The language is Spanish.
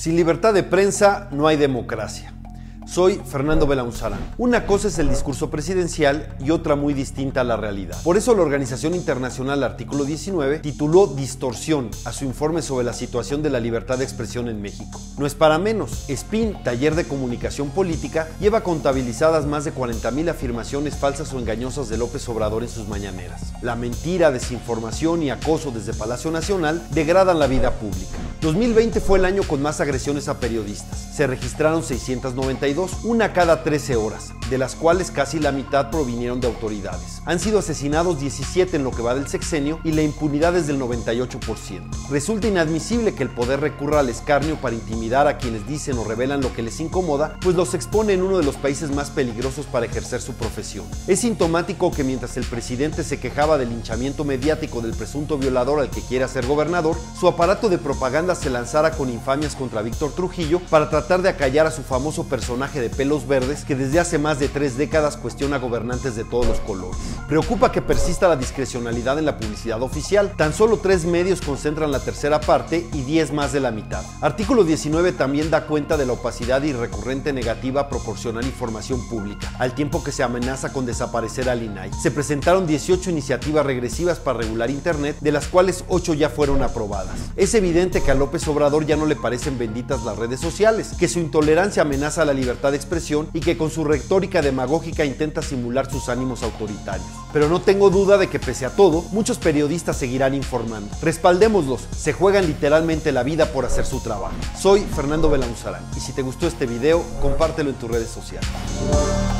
Sin libertad de prensa no hay democracia. Soy Fernando Belaunzarán. Una cosa es el discurso presidencial y otra muy distinta a la realidad. Por eso la Organización Internacional Artículo 19 tituló Distorsión a su informe sobre la situación de la libertad de expresión en México. No es para menos. SPIN, Taller de Comunicación Política, lleva contabilizadas más de 40,000 afirmaciones falsas o engañosas de López Obrador en sus mañaneras. La mentira, desinformación y acoso desde Palacio Nacional degradan la vida pública. 2020 fue el año con más agresiones a periodistas. Se registraron 692, una cada 13 horas, de las cuales casi la mitad provinieron de autoridades. Han sido asesinados 17 en lo que va del sexenio y la impunidad es del 98%. Resulta inadmisible que el poder recurra al escarnio para intimidar a quienes dicen o revelan lo que les incomoda, pues los expone en uno de los países más peligrosos para ejercer su profesión. Es sintomático que mientras el presidente se quejaba del linchamiento mediático del presunto violador al que quiere hacer gobernador, su aparato de propaganda se lanzara con infamias contra Víctor Trujillo para tratar de acallar a su famoso personaje de pelos verdes que desde hace más de 3 décadas cuestiona gobernantes de todos los colores. Preocupa que persista la discrecionalidad en la publicidad oficial. Tan solo 3 medios concentran la tercera parte y 10 más de la mitad. Artículo 19 también da cuenta de la opacidad y recurrente negativa a proporcionar información pública, al tiempo que se amenaza con desaparecer al INAI. Se presentaron 18 iniciativas regresivas para regular Internet, de las cuales 8 ya fueron aprobadas. Es evidente que a López Obrador ya no le parecen benditas las redes sociales, que su intolerancia amenaza la libertad de expresión y que con su retórica demagógica intenta simular sus ánimos autoritarios. Pero no tengo duda de que pese a todo, muchos periodistas seguirán informando. Respaldémoslos, se juegan literalmente la vida por hacer su trabajo. Soy Fernando Belaunzarán y si te gustó este video, compártelo en tus redes sociales.